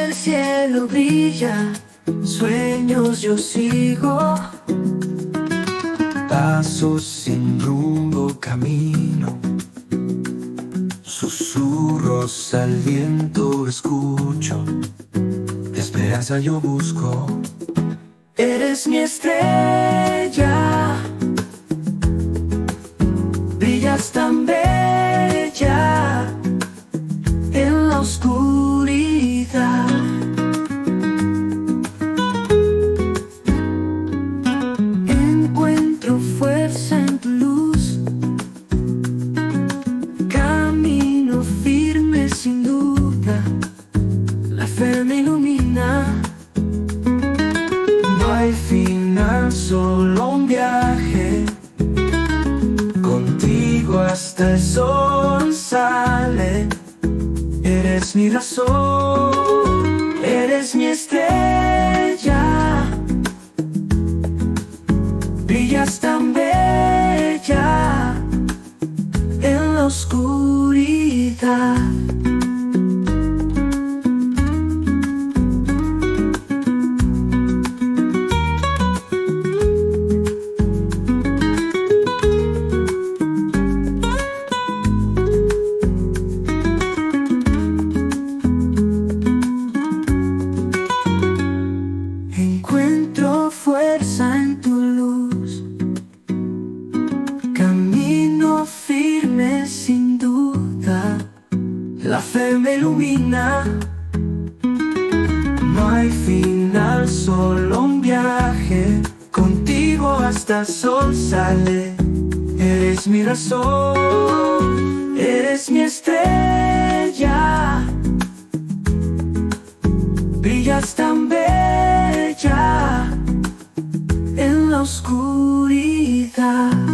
el cielo brilla, sueños yo sigo. Pasos sin rumbo camino, susurros al viento escucho, esperanza yo busco. Eres mi estrella, brillas tan bella en la oscuridad. Encuentro fuerza en tu luz, camino firme sin duda, la fe me ilumina. No hay final, solo un viaje, contigo hasta el sol sale. Eres mi razón, eres mi estrella, Brillas tan bella en la oscuridad. Encuentro fuerza en tu luz, camino firme sin duda, la fe me ilumina. no hay final, solo un viaje, contigo hasta el sol sale. Eres mi razón, Eres mi estrella, brillas tan bella en la oscuridad.